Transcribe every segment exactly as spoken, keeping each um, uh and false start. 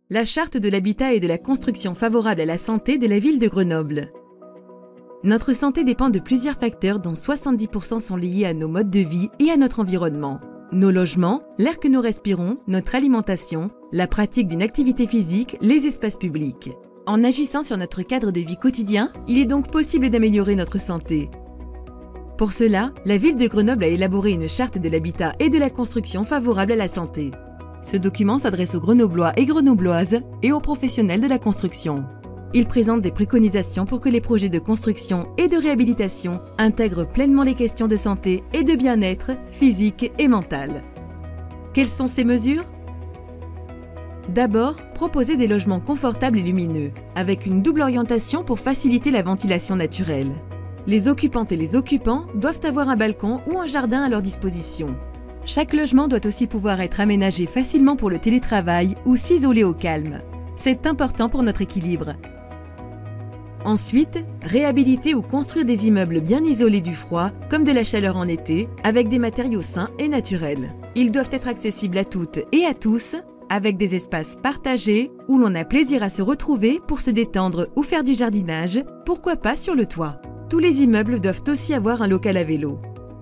la charte de l'habitat et de la construction favorable à la santé de la ville de Grenoble. Notre santé dépend de plusieurs facteurs dont soixante-dix pour cent sont liés à nos modes de vie et à notre environnement. Nos logements, l'air que nous respirons, notre alimentation, la pratique d'une activité physique, les espaces publics. En agissant sur notre cadre de vie quotidien, il est donc possible d'améliorer notre santé. Pour cela, la ville de Grenoble a élaboré une charte de l'habitat et de la construction favorable à la santé. Ce document s'adresse aux Grenoblois et Grenobloises et aux professionnels de la construction. Il présente des préconisations pour que les projets de construction et de réhabilitation intègrent pleinement les questions de santé et de bien-être physique et mental. Quelles sont ces mesures? D'abord, proposer des logements confortables et lumineux, avec une double orientation pour faciliter la ventilation naturelle. Les occupantes et les occupants doivent avoir un balcon ou un jardin à leur disposition. Chaque logement doit aussi pouvoir être aménagé facilement pour le télétravail ou s'isoler au calme. C'est important pour notre équilibre. Ensuite, réhabiliter ou construire des immeubles bien isolés du froid, comme de la chaleur en été, avec des matériaux sains et naturels. Ils doivent être accessibles à toutes et à tous, avec des espaces partagés où l'on a plaisir à se retrouver pour se détendre ou faire du jardinage, pourquoi pas sur le toit. Tous les immeubles doivent aussi avoir un local à vélo.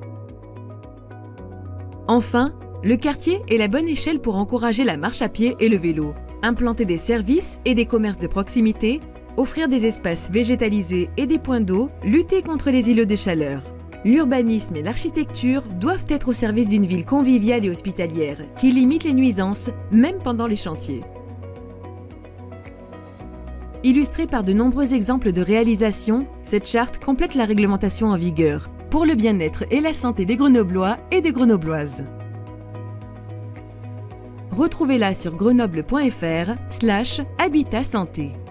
Enfin, le quartier est la bonne échelle pour encourager la marche à pied et le vélo. Implanter des services et des commerces de proximité, offrir des espaces végétalisés et des points d'eau, lutter contre les îlots de chaleur. L'urbanisme et l'architecture doivent être au service d'une ville conviviale et hospitalière, qui limite les nuisances, même pendant les chantiers. Illustrée par de nombreux exemples de réalisation, cette charte complète la réglementation en vigueur, pour le bien-être et la santé des Grenoblois et des Grenobloises. Retrouvez-la sur grenoble point fr slash habitat santé.